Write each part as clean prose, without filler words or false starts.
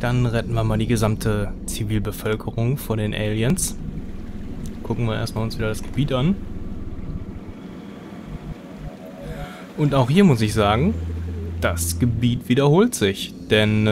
Dann retten wir mal die gesamte Zivilbevölkerung vor den Aliens. Gucken wir erstmal uns wieder das Gebiet an. Und auch hier muss ich sagen, das Gebiet wiederholt sich. Denn,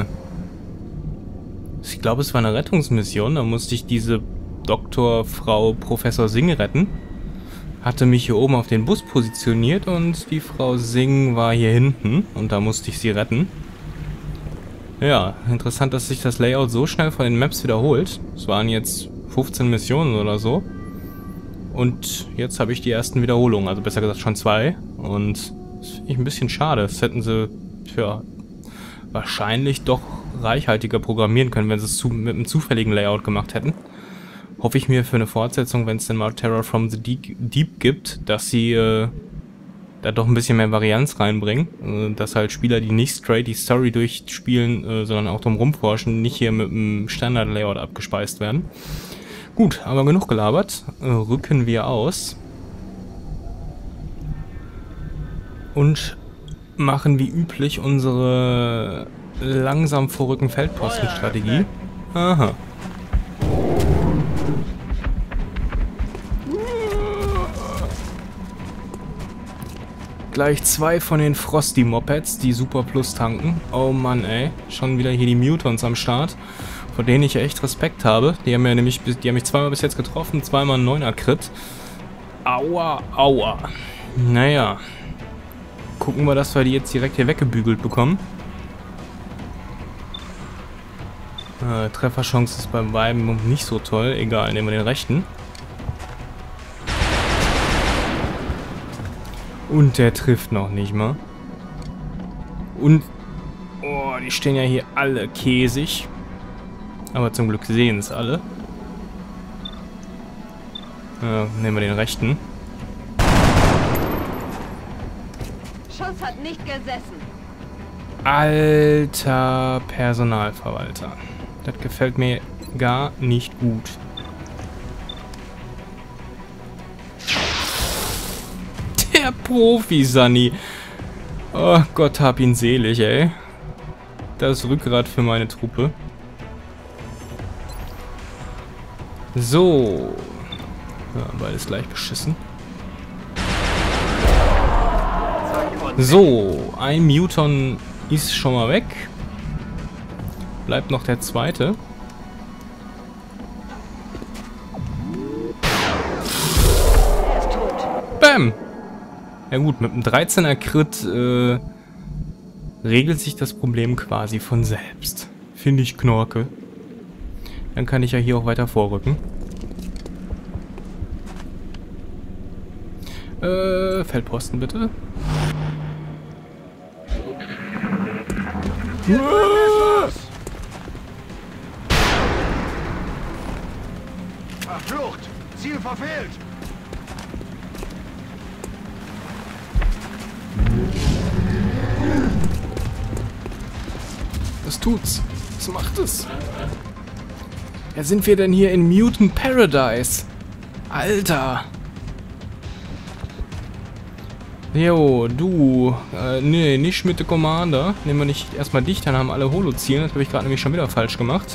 ich glaube, es war eine Rettungsmission. Da musste ich diese Dr. Frau Professor Singh retten. Hatte mich hier oben auf den Bus positioniert und die Frau Singh war hier hinten. Und da musste ich sie retten. Ja, interessant, dass sich das Layout so schnell von den Maps wiederholt. Es waren jetzt 15 Missionen oder so. Und jetzt habe ich die ersten Wiederholungen, also besser gesagt schon 2. Und das finde ich ein bisschen schade. Das hätten sie ja wahrscheinlich doch reichhaltiger programmieren können, wenn sie es mit einem zufälligen Layout gemacht hätten. Hoffe ich mir für eine Fortsetzung, wenn es denn mal Terror from the Deep gibt, dass sie da doch ein bisschen mehr Varianz reinbringen. Dass halt Spieler, die nicht straight die Story durchspielen, sondern auch drumherum forschen, nicht hier mit einem Standard-Layout abgespeist werden. Gut, aber genug gelabert. Rücken wir aus. Und machen wie üblich unsere langsam vorrücken Feldpostenstrategie. Aha. Gleich 2 von den Frosty-Mopeds, die Super Plus tanken. Oh Mann, ey. Schon wieder hier die Mutons am Start, vor denen ich echt Respekt habe. Die haben mich zweimal bis jetzt getroffen, zweimal ein 9er-Crit. Aua, aua. Naja. Gucken wir, dass wir die jetzt direkt hier weggebügelt bekommen. Trefferchance ist beim beiden nicht so toll. Egal, nehmen wir den rechten. Und der trifft noch nicht mal. Und... oh, die stehen ja hier alle käsig. Aber zum Glück sehen es alle. Nehmen wir den rechten. Schuss hat nicht gesessen. Alter Personalverwalter. Das gefällt mir gar nicht gut. Der Profi, Sunny. Oh Gott, hab ihn selig, ey. Das Rückgrat für meine Truppe. So. Ja, beides gleich beschissen. So, ein Muton ist schon mal weg. Bleibt noch der zweite. Bam! Ja gut, mit einem 13er Crit regelt sich das Problem quasi von selbst. Finde ich Knorke. Dann kann ich ja hier auch weiter vorrücken. Feldposten bitte. Flucht! Ziel verfehlt! Was tut's? Was macht es? Ja, sind wir denn hier in Mutant Paradise? Alter! Jo, du. Nee, nicht mit der Commander. Nehmen wir nicht erstmal dich, dann haben alle Holo-Zielen. Das habe ich gerade nämlich schon wieder falsch gemacht.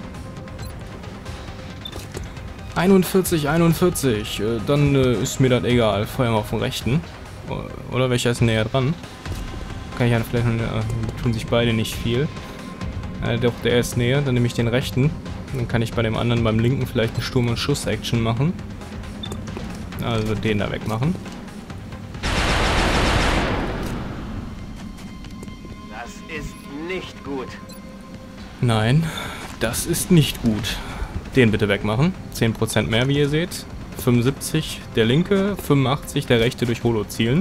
41, 41. Dann ist mir das egal. Feuer mal auf den rechten. Oder welcher ist näher dran? Kann ich ja vielleicht tun sich beide nicht viel. Doch, der ist näher. Dann nehme ich den rechten. Dann kann ich bei dem anderen, beim linken, vielleicht eine Sturm- und Schuss-Action machen. Also den da wegmachen. Das ist nicht gut. Nein, das ist nicht gut. Den bitte wegmachen. 10% mehr, wie ihr seht. 75 der linke, 85 der rechte durch Holo zielen.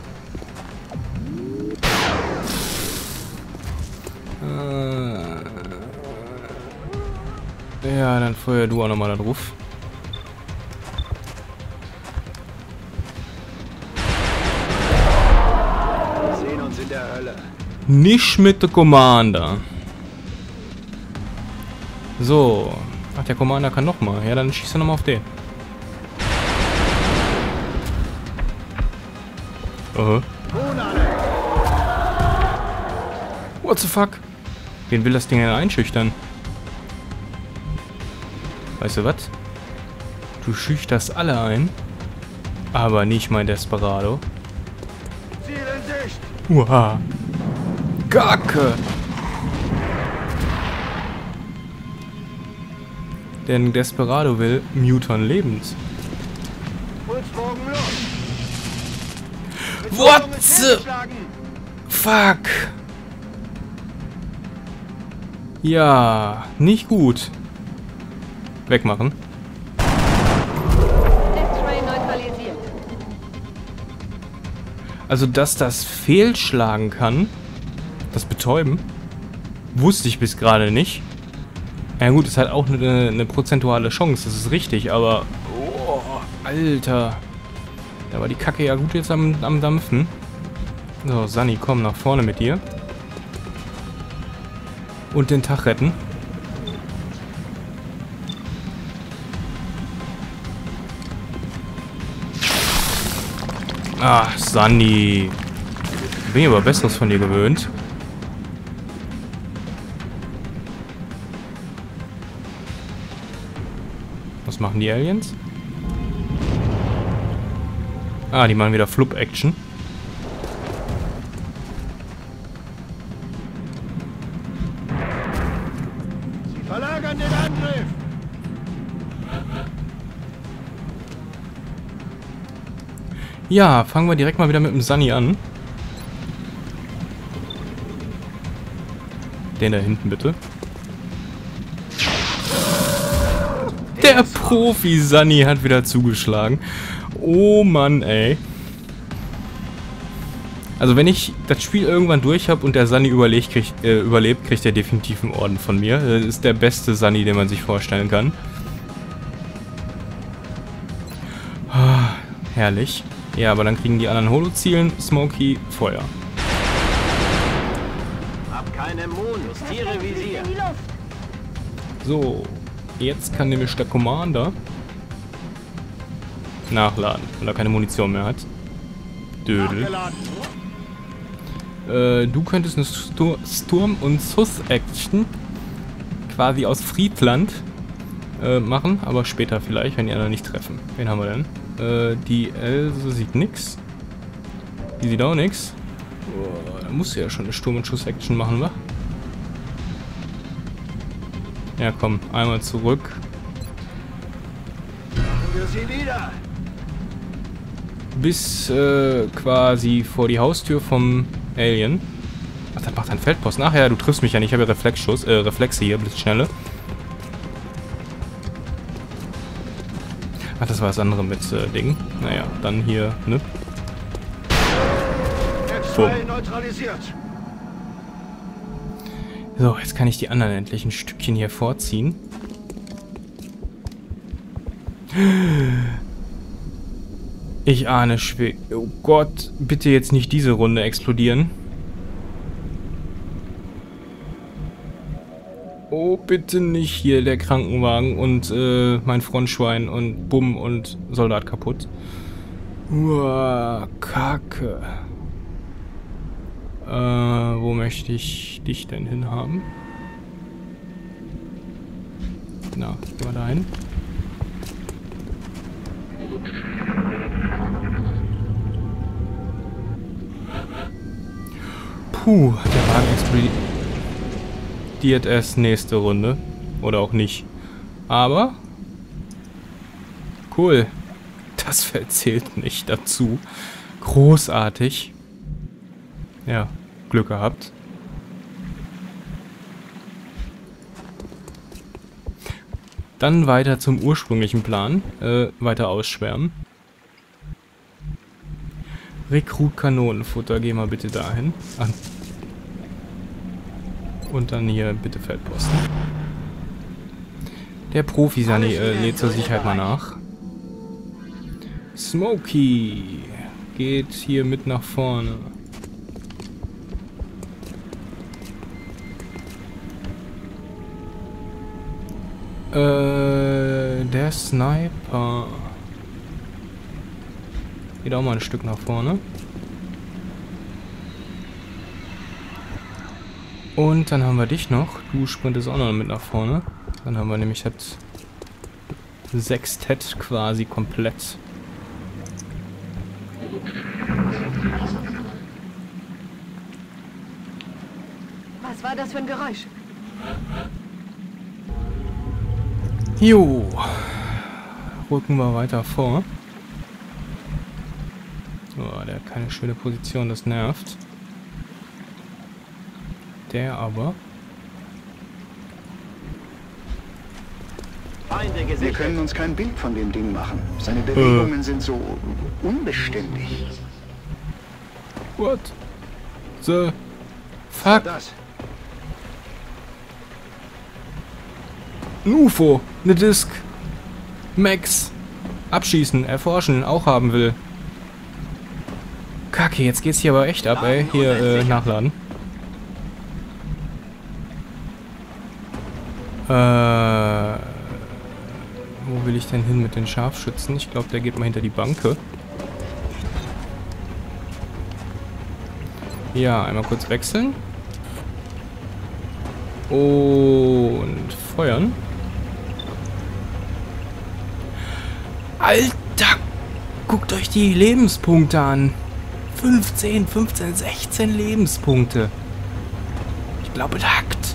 Ja, dann feuer du auch nochmal da drauf. Wir sehen uns in der Hölle. Nicht mit der Commander. So. Ach, der Commander kann nochmal. Ja, dann schießt er nochmal auf den. What the fuck? Wen will das Ding denn einschüchtern? Weißt du was? Du schüchterst alle ein, aber nicht mein Desperado. Ziel in Sicht! Uha. Gacke! Denn Desperado will Muton lebend. Pulsbogen los! What Betäubung ist the- fehlgeschlagen. Fuck! Ja, nicht gut. Wegmachen. X-Ray neutralisiert. Also, dass das fehlschlagen kann, das Betäuben, wusste ich bis gerade nicht. Ja gut, es hat auch eine prozentuale Chance, das ist richtig, aber... Oh, Alter. Da war die Kacke ja gut jetzt am Dampfen. So, Sunny, komm nach vorne mit dir. Und den Tag retten. Ach, Sunny. Bin ich aber Besseres von dir gewöhnt. Was machen die Aliens? Ah, die machen wieder Flup-Action. Sie verlagern den Angriff! Ja, fangen wir direkt mal wieder mit dem Sunny an. Den da hinten bitte. Der Profi-Sunny hat wieder zugeschlagen. Oh Mann, ey. Also wenn ich das Spiel irgendwann durch habe und der Sunny überlebt, kriegt er definitiv einen Orden von mir. Das ist der beste Sunny, den man sich vorstellen kann. Ah, herrlich. Ja, aber dann kriegen die anderen Holo-Zielen, Smokey, Feuer. Hab keine Mond, justiere Visier. In die Luft. So, jetzt kann nämlich der Commander nachladen, weil er keine Munition mehr hat. Dödel. Nachgeladen. Du könntest eine Sturm- und Sus-Action quasi aus Friedland machen, aber später vielleicht, wenn die anderen nicht treffen. Wen haben wir denn? Die Else sieht nix. Die sieht auch nix. Oh, da musst du ja schon eine Sturm- und Schuss-Action machen, wa? Ja, komm, einmal zurück. Wir sie nieder! Bis quasi vor die Haustür vom Alien. Ach, das macht ein Feldposten. Ach ja, du triffst mich ja nicht. Ich habe ja Reflexe hier, Blitzschnelle. Ach, das war das andere mit Ding. Naja, dann hier, ne? X-Ray neutralisiert! So, jetzt kann ich die anderen endlich ein Stückchen hier vorziehen. Ich ahne schwer. Oh Gott, bitte jetzt nicht diese Runde explodieren. Oh, bitte nicht hier der Krankenwagen und mein Frontschwein und Bumm und Soldat kaputt. Uah, Kacke. Wo möchte ich dich denn hinhaben? Na, geh mal dahin. Puh, der Wagen explodiert erst nächste Runde. Oder auch nicht. Aber cool. Das Feld zählt nicht dazu. Großartig. Ja, Glück gehabt. Dann weiter zum ursprünglichen Plan. Weiter ausschwärmen. Rekrut Kanonenfutter, geh mal bitte dahin. Und dann hier bitte Feldposten. Der Profi-Sunny lädt zur Sicherheit mal nach. Smokey geht hier mit nach vorne. Der Sniper geht auch mal ein Stück nach vorne. Und dann haben wir dich noch. Du sprintest auch noch mit nach vorne. Dann haben wir nämlich das Sextett quasi komplett. Was war das für ein Geräusch? Jo. Rücken wir weiter vor. Oh, der hat keine schöne Position, das nervt. Der aber. Feinde Wir gesichtet. können uns kein Bild von dem Ding machen. Seine Bewegungen sind so unbeständig. What? The fuck? Das. Ein UFO. Eine Disk. Max. Abschießen, erforschen, auch haben will. Kacke, jetzt geht's hier aber echt ab, ey. Hier, nachladen. Wo will ich denn hin mit den Scharfschützen? Ich glaube, der geht mal hinter die Banke. Ja, einmal kurz wechseln. Und feuern. Alter! Guckt euch die Lebenspunkte an. 15, 15, 16 Lebenspunkte. Ich glaube, es hackt.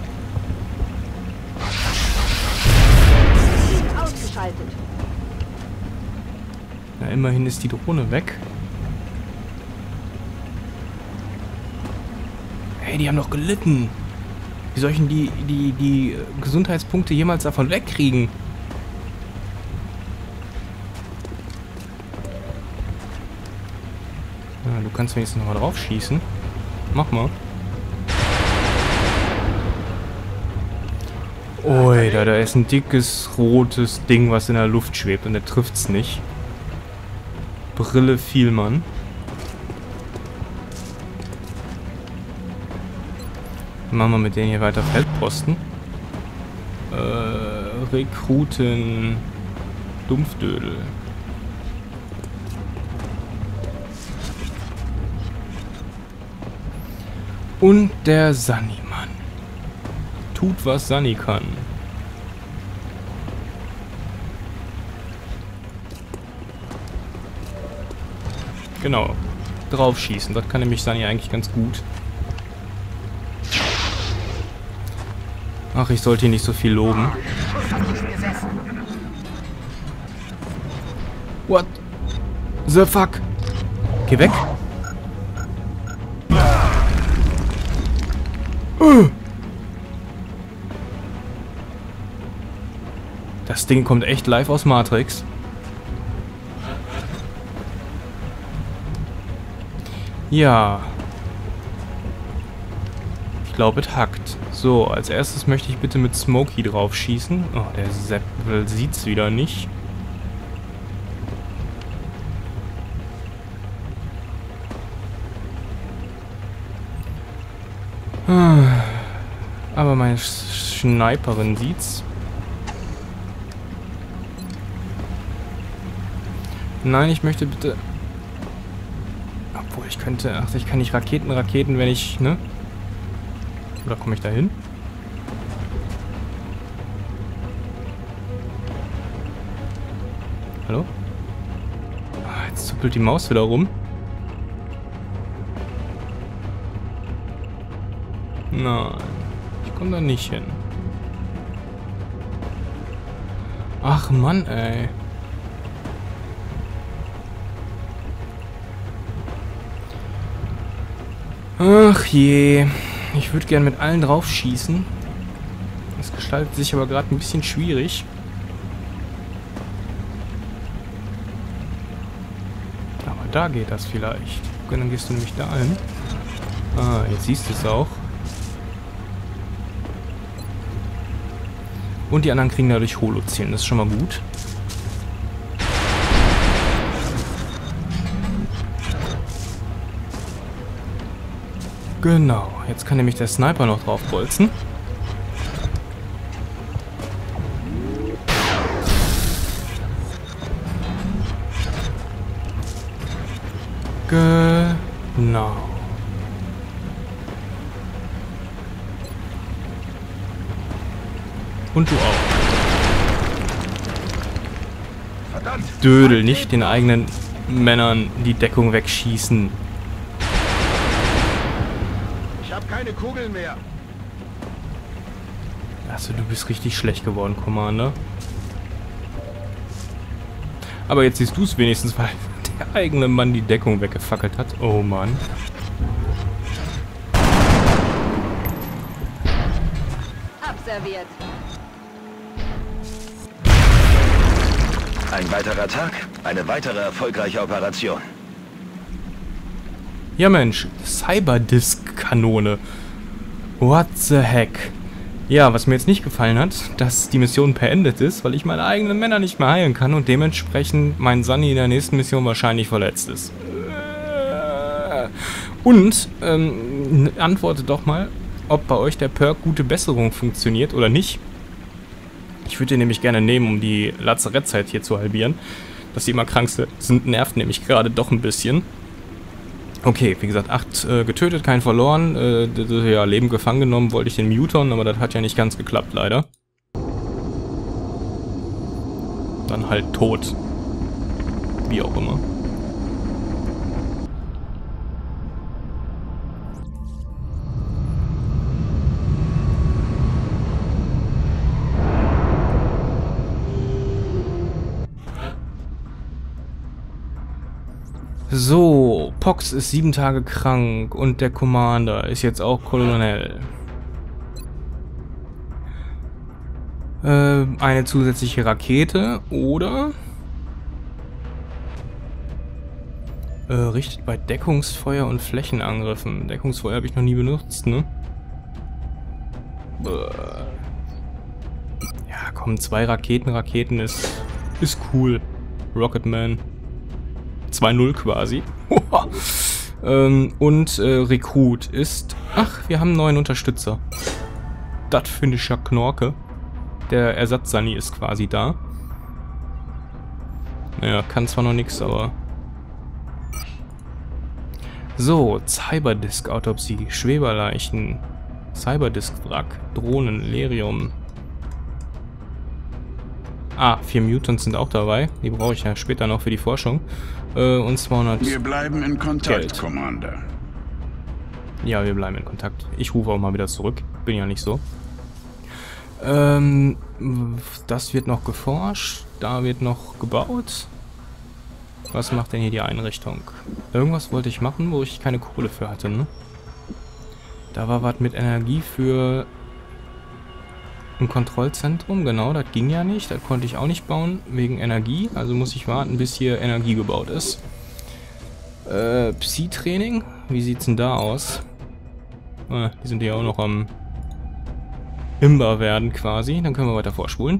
Ausgeschaltet. Na, immerhin ist die Drohne weg. Hey, die haben doch gelitten. Wie soll ich denn die Gesundheitspunkte jemals davon wegkriegen? Ja, du kannst wenigstens nochmal drauf schießen. Mach mal. Ui, da ist ein dickes, rotes Ding, was in der Luft schwebt und der trifft's nicht. Brille fiel, Mann. Machen wir mit denen hier weiter Feldposten. Rekruten. Dumpfdödel. Und der Sunny-Mann. Tut, was Sunny kann. Genau. Draufschießen. Das kann nämlich Sunny eigentlich ganz gut. Ach, ich sollte ihn nicht so viel loben. What the fuck? Geh weg. Das Ding kommt echt live aus Matrix. Ja. Ich glaube, es hackt. So, als erstes möchte ich bitte mit Smokey drauf schießen. Oh, der Seppel sieht's wieder nicht. Aber meine Sniperin sieht's. Nein, ich möchte bitte... Obwohl, ich könnte... Ach, ich kann nicht Raketen, wenn ich... Ne? Oder komme ich da hin? Hallo? Ah, jetzt zuppelt die Maus wieder rum. Nein, ich komme da nicht hin. Ach Mann, ey. Ach je. Ich würde gern mit allen drauf schießen. Das gestaltet sich aber gerade ein bisschen schwierig. Aber da geht das vielleicht. Und dann gehst du nämlich da hin. Ah, jetzt siehst du es auch. Und die anderen kriegen dadurch Holo-Zielen. Das ist schon mal gut. Genau. Jetzt kann nämlich der Sniper noch drauf bolzen. Genau. Und du auch. Verdammt! Dödel, nicht den eigenen Männern die Deckung wegschießen. Ich habe keine Kugeln mehr. Also du bist richtig schlecht geworden, Commander. Aber jetzt siehst du es wenigstens, weil der eigene Mann die Deckung weggefackelt hat. Oh Mann. Abserviert. Ein weiterer Tag, eine weitere erfolgreiche Operation. Ja Mensch, Cyberdisk-Kanone. What the heck? Ja, was mir jetzt nicht gefallen hat, dass die Mission beendet ist, weil ich meine eigenen Männer nicht mehr heilen kann und dementsprechend mein Sunny in der nächsten Mission wahrscheinlich verletzt ist. Und, antwortet doch mal, ob bei euch der Perk gute Besserung funktioniert oder nicht. Ich würde den nämlich gerne nehmen, um die Lazarettzeit hier zu halbieren. Dass die immer krank sind, nervt nämlich gerade doch ein bisschen. Okay, wie gesagt, 8 getötet, kein verloren. Ja, Leben gefangen genommen wollte ich den Muton, aber das hat ja nicht ganz geklappt, leider. Dann halt tot. Wie auch immer. So, Pox ist 7 Tage krank und der Commander ist jetzt auch Kolonel. Eine zusätzliche Rakete oder richtet bei Deckungsfeuer und Flächenangriffen. Deckungsfeuer habe ich noch nie benutzt, ne? Ja, komm, 2 Raketen ist cool. Rocketman. 2-0 quasi. Und Recruit ist... Ach, wir haben einen neuen Unterstützer. Das finde ich ja Knorke. Der Ersatz-Sunny ist quasi da. Naja, kann zwar noch nichts, aber... So, Cyberdisk-Autopsie, Schweberleichen, Cyberdisk-Wrack, Drohnen, Lerium. Ah, 4 Mutants sind auch dabei. Die brauche ich ja später noch für die Forschung. Und 200 Wir bleiben in Kontakt, Geld. Commander. Ja, wir bleiben in Kontakt. Ich rufe auch mal wieder zurück. Bin ja nicht so. Das wird noch geforscht. Da wird noch gebaut. Was macht denn hier die Einrichtung? Irgendwas wollte ich machen, wo ich keine Kohle für hatte, ne? Da war was mit Energie für ein Kontrollzentrum. Genau, das ging ja nicht. Das konnte ich auch nicht bauen, wegen Energie. Also muss ich warten, bis hier Energie gebaut ist. Psi-Training? Wie sieht's denn da aus? Die sind ja auch noch am Imber werden quasi. Dann können wir weiter vorspulen.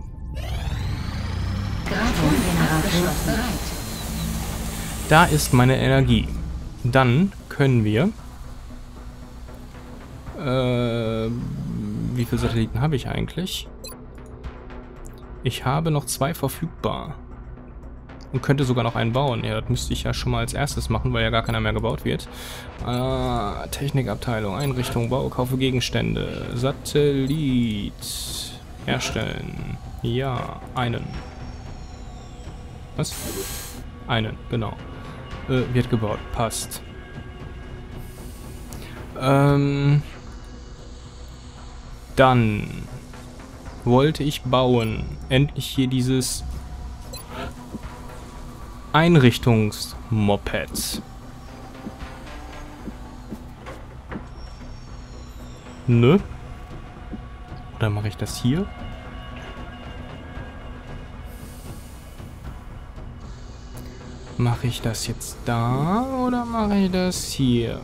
Da ist meine Energie. Dann können wir... wie viele Satelliten habe ich eigentlich? Ich habe noch 2 verfügbar. Und könnte sogar noch einen bauen. Ja, das müsste ich ja schon mal als erstes machen, weil ja gar keiner mehr gebaut wird. Technikabteilung, Einrichtung, Bau, kaufe Gegenstände. Satellit. Herstellen. Ja, einen. Was? Einen, genau. Wird gebaut. Passt. Dann wollte ich bauen. Endlich hier dieses Einrichtungsmoped. Ne? Oder mache ich das hier? Mache ich das jetzt da oder mache ich das hier?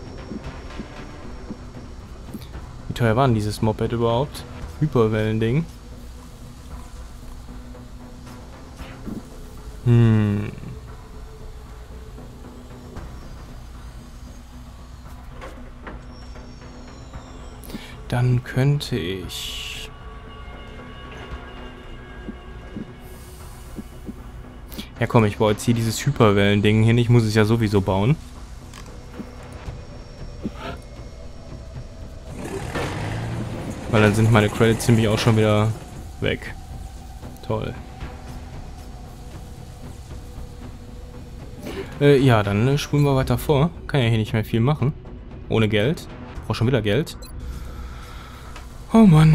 Wie teuer war denn dieses Moped überhaupt? Hyperwellending. Dann könnte ich... Ja komm, ich baue jetzt hier dieses Hyperwellending hin. Ich muss es ja sowieso bauen. Weil dann sind meine Credits nämlich auch schon wieder Weg. Toll. Ja, dann spulen wir weiter vor. Kann ja hier nicht mehr viel machen. Ohne Geld. Brauch schon wieder Geld. Oh Mann.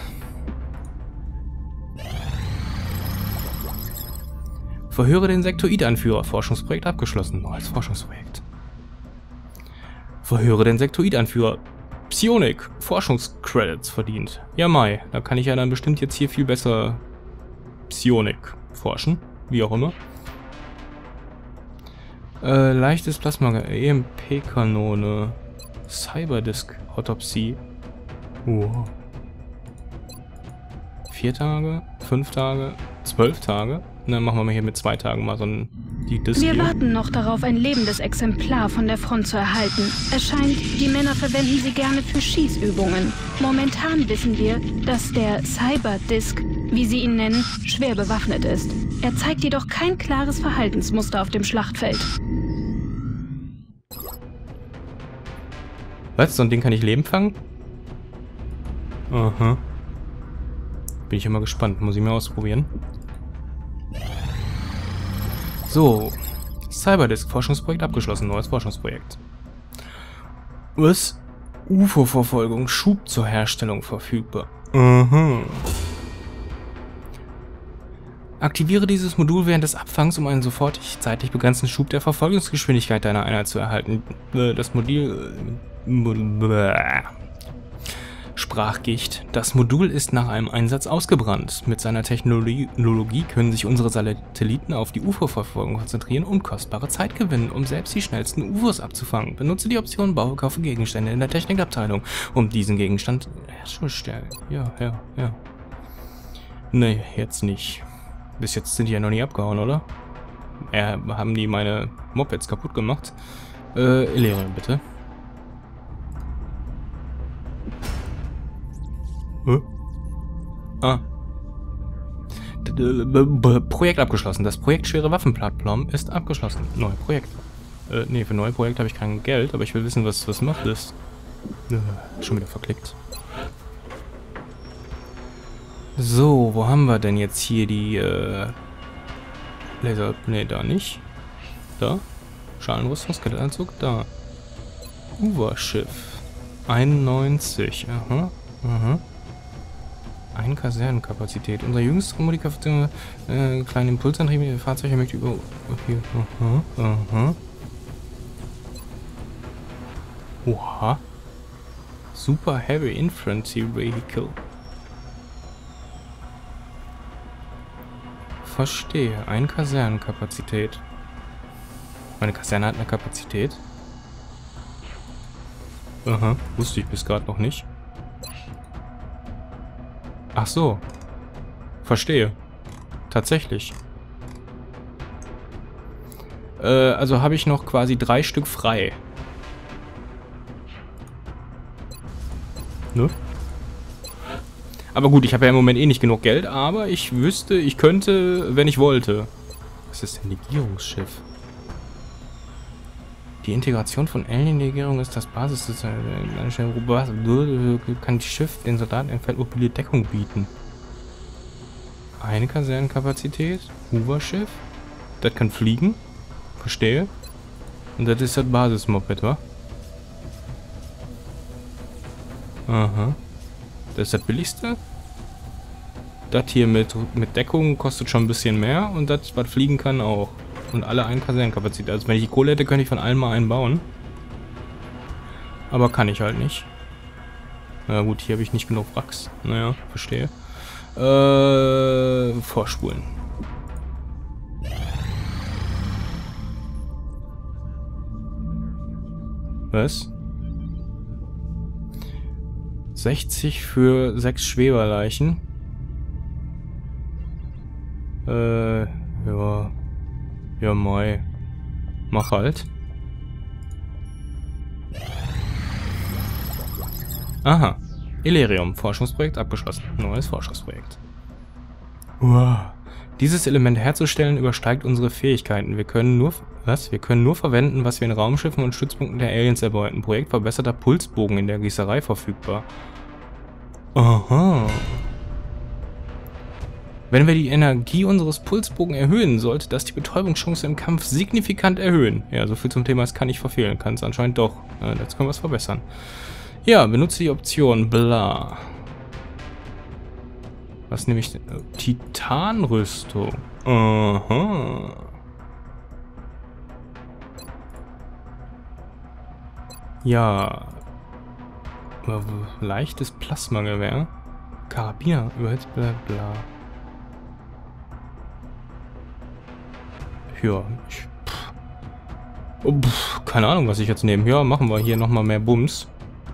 Verhöre den Sektoid-Anführer. Forschungsprojekt abgeschlossen. Neues Forschungsprojekt. Verhöre den Sektoid-Anführer. Psionik. Forschungscredits verdient. Ja, Mai. Da kann ich ja dann bestimmt jetzt hier viel besser Psionik forschen. Wie auch immer. Leichtes Plasma. EMP-Kanone. Cyberdisk-Autopsie. Wow. 4 Tage? 5 Tage? 12 Tage? Dann machen wir mal hier mit 2 Tagen mal so die Disk. Wir hier. warten noch darauf, ein lebendes Exemplar von der Front zu erhalten. Es scheint, die Männer verwenden sie gerne für Schießübungen. Momentan wissen wir, dass der Cyberdisk, wie sie ihn nennen, schwer bewaffnet ist. Er zeigt jedoch kein klares Verhaltensmuster auf dem Schlachtfeld. Was? So ein Ding kann ich Leben fangen? Aha. Bin ich immer gespannt. Muss ich mal ausprobieren. So. Cyberdisk-Forschungsprojekt abgeschlossen. Neues Forschungsprojekt. Was? UFO-Verfolgung. Schub zur Herstellung verfügbar. Aha. Aktiviere dieses Modul während des Abfangs, um einen sofortig zeitlich begrenzten Schub der Verfolgungsgeschwindigkeit deiner Einheit zu erhalten. Das Modul... Sprachgicht. Das Modul ist nach einem Einsatz ausgebrannt. Mit seiner Technologie können sich unsere Satelliten auf die UFO-Verfolgung konzentrieren und kostbare Zeit gewinnen, um selbst die schnellsten UFOs abzufangen. Benutze die Option Baue, kaufe Gegenstände in der Technikabteilung, um diesen Gegenstand herzustellen. Ja. Nee, jetzt nicht. Bis jetzt sind die ja noch nie abgehauen, oder? Haben die meine Mopeds kaputt gemacht? Elerium, bitte. Projekt abgeschlossen. Das Projekt Schwere Waffenplattform ist abgeschlossen. Neues Projekt. Nee, für neue Projekte habe ich kein Geld, aber ich will wissen, was macht das. Schon wieder verklickt. So, wo haben wir denn jetzt hier die Laser... Nee, da nicht. Da. Schalenrüstungsketteanzug, da. Uwerschiff. 91. Aha. 1 Kasernenkapazität. Unsere jüngste Modifikation, kleine Impulsantriebe, Fahrzeuge möchte über... Okay. Oha. Super Heavy Infantry Vehicle. Verstehe. 1 Kasernenkapazität. Meine Kaserne hat eine Kapazität. Aha. Wusste ich bis gerade noch nicht. Ach so. Verstehe. Tatsächlich. Also habe ich noch quasi 3 Stück frei. Ne? Aber gut, ich habe ja im Moment eh nicht genug Geld, aber ich wüsste, ich könnte, wenn ich wollte. Was ist denn Legierungsschiff? Die Integration von Alien-Legierung ist das Basis des kann das Schiff den Soldaten in mobile Deckung bieten. Eine Kasernenkapazität, Hoover-Schiff. Das kann fliegen. Verstehe. Und das ist das Basis-Moped, wa? Aha. Das ist das billigste. Das hier mit Deckung kostet schon ein bisschen mehr und das, was fliegen kann, auch. Und alle 1 Kasernenkapazität. Also wenn ich die Kohle hätte, könnte ich von allen mal einen bauen. Aber kann ich halt nicht. Na gut, hier habe ich nicht genug Wracks. Naja, verstehe. Vorspulen. Was? 60 für 6 Schweberleichen. Ja. Ja, Mai. Mach halt. Aha. Elerium. Forschungsprojekt abgeschlossen. Neues Forschungsprojekt. Wow. Dieses Element herzustellen übersteigt unsere Fähigkeiten. Wir können nur... Was? Wir können nur verwenden, was wir in Raumschiffen und Stützpunkten der Aliens erbeuten. Projekt verbesserter Pulsbogen in der Gießerei verfügbar. Aha. Wenn wir die Energie unseres Pulsbogen erhöhen, sollte das die Betäubungschance im Kampf signifikant erhöhen. Ja, so viel zum Thema, es kann nicht verfehlen. Kann es anscheinend doch. Jetzt können wir es verbessern. Ja, benutze die Option bla. Was nehme ich denn? Titanrüstung. Aha. Ja. Leichtes Plasmagewehr. Karabiner. Überhitzt, bla bla. Ja. Keine Ahnung, was ich jetzt nehme. Ja, machen wir hier nochmal mehr Bums.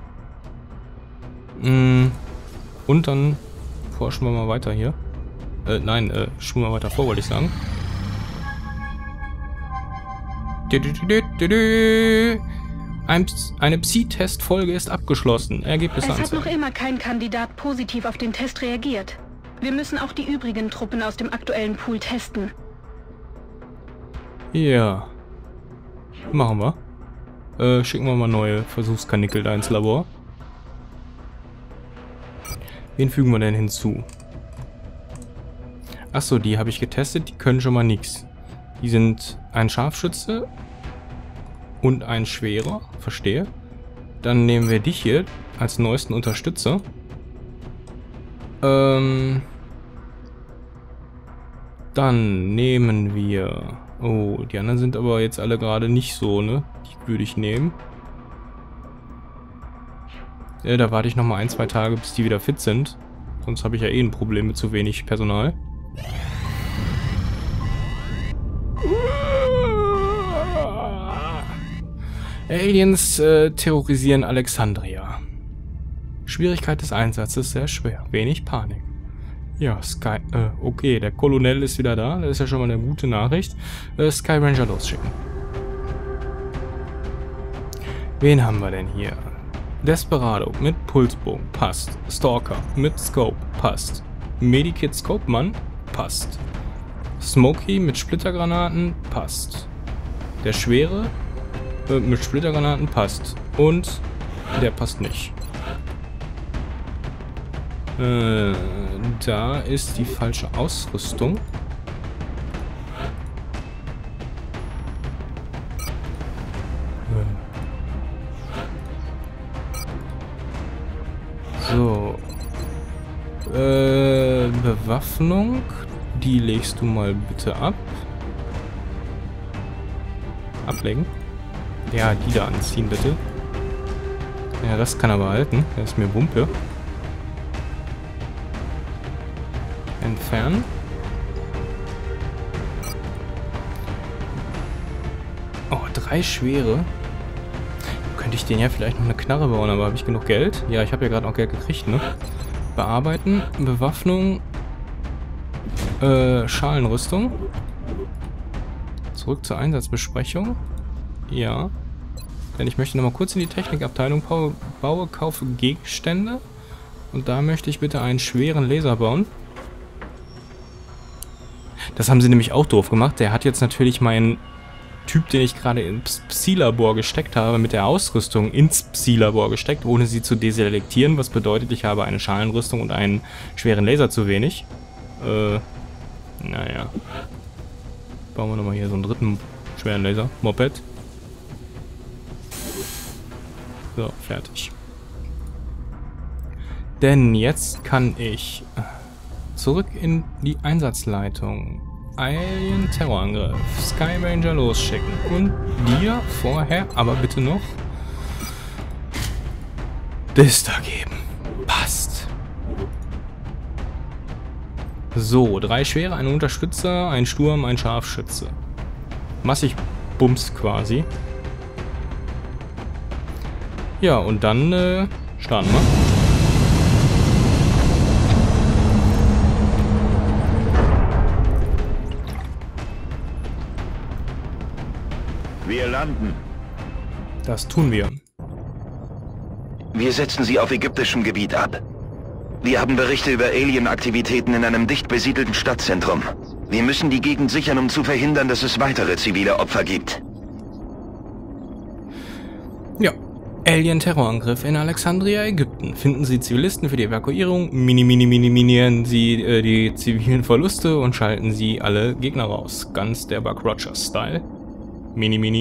Und dann forschen wir mal weiter hier. Schulen wir weiter vor, wollte ich sagen. Eine Psi-Test-Folge ist abgeschlossen. Ergebnisse anzeigen. Es hat noch immer kein Kandidat positiv auf den Test reagiert. Wir müssen auch die übrigen Truppen aus dem aktuellen Pool testen. Ja. Machen wir. Schicken wir mal neue Versuchskanickel da ins Labor. Wen fügen wir denn hinzu? Achso, die habe ich getestet, die können schon mal nichts. Die sind ein Scharfschütze und ein Schwerer, verstehe. Dann nehmen wir dich hier als neuesten Unterstützer. Dann nehmen wir... Oh, die anderen sind aber jetzt alle gerade nicht so, ne? Die würde ich nehmen. Ja, da warte ich nochmal 1, 2 Tage, bis die wieder fit sind. Sonst habe ich ja eh ein Problem mit zu wenig Personal. Aliens terrorisieren Alexandria. Schwierigkeit des Einsatzes sehr schwer. Wenig Panik. Ja, okay, der Kolonel ist wieder da. Das ist ja schon mal eine gute Nachricht. Sky Ranger losschicken. Wen haben wir denn hier? Desperado mit Pulsbogen. Passt. Stalker mit Scope. Passt. Medikit Scope Mann. Passt. Smokey mit Splittergranaten. Passt. Der Schwere mit Splittergranaten. Passt. Und der passt nicht. Da ist die falsche Ausrüstung. So. Bewaffnung. Die legst du mal bitte ab. Ablegen. Ja, die da anziehen, bitte. Ja, das kann er behalten. Das ist mir Wumpe. Entfernen. Oh, 3 schwere. Könnte ich den ja vielleicht noch eine Knarre bauen, aber habe ich genug Geld? Ja, ich habe ja gerade noch Geld gekriegt, ne? Bearbeiten, Bewaffnung, Schalenrüstung. Zurück zur Einsatzbesprechung. Ja. Denn ich möchte nochmal kurz in die Technikabteilung baue, kaufe Gegenstände. Und da möchte ich bitte einen schweren Laser bauen. Das haben sie nämlich auch doof gemacht. Der hat jetzt natürlich meinen Typ, den ich gerade ins Psi-Labor gesteckt habe, mit der Ausrüstung ins Psi-Labor gesteckt, ohne sie zu deselektieren. Was bedeutet, ich habe eine Schalenrüstung und einen schweren Laser zu wenig. Naja. Bauen wir nochmal hier so einen dritten schweren Laser. Moped. So, fertig. Denn jetzt kann ich zurück in die Einsatzleitung. Alien Terrorangriff. Sky Ranger losschicken. Und dir vorher aber bitte noch das da geben. Passt. So, 3 Schwere, ein Unterstützer, ein Sturm, ein Scharfschütze. Massig Bums quasi. Ja, und dann starten wir. Wir landen. Das tun wir. Wir setzen sie auf ägyptischem Gebiet ab. Wir haben Berichte über Alien-Aktivitäten in einem dicht besiedelten Stadtzentrum. Wir müssen die Gegend sichern, um zu verhindern, dass es weitere zivile Opfer gibt. Ja, Alien-Terrorangriff in Alexandria, Ägypten. Finden Sie Zivilisten für die Evakuierung, minimieren Sie die zivilen Verluste und schalten Sie alle Gegner raus. Ganz der Buck Rogers-Style. Mini.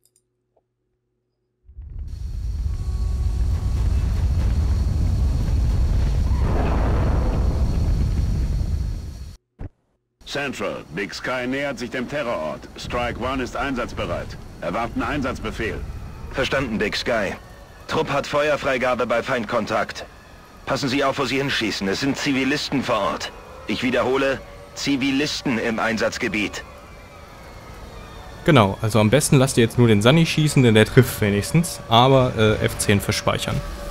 Central, Big Sky nähert sich dem Terrorort. Strike One ist einsatzbereit. Erwarten Einsatzbefehl. Verstanden, Big Sky. Trupp hat Feuerfreigabe bei Feindkontakt. Passen Sie auf, wo Sie hinschießen. Es sind Zivilisten vor Ort. Ich wiederhole, Zivilisten im Einsatzgebiet. Genau, also am besten lasst ihr jetzt nur den Sunny schießen, denn der trifft wenigstens. Aber F10 für Speichern.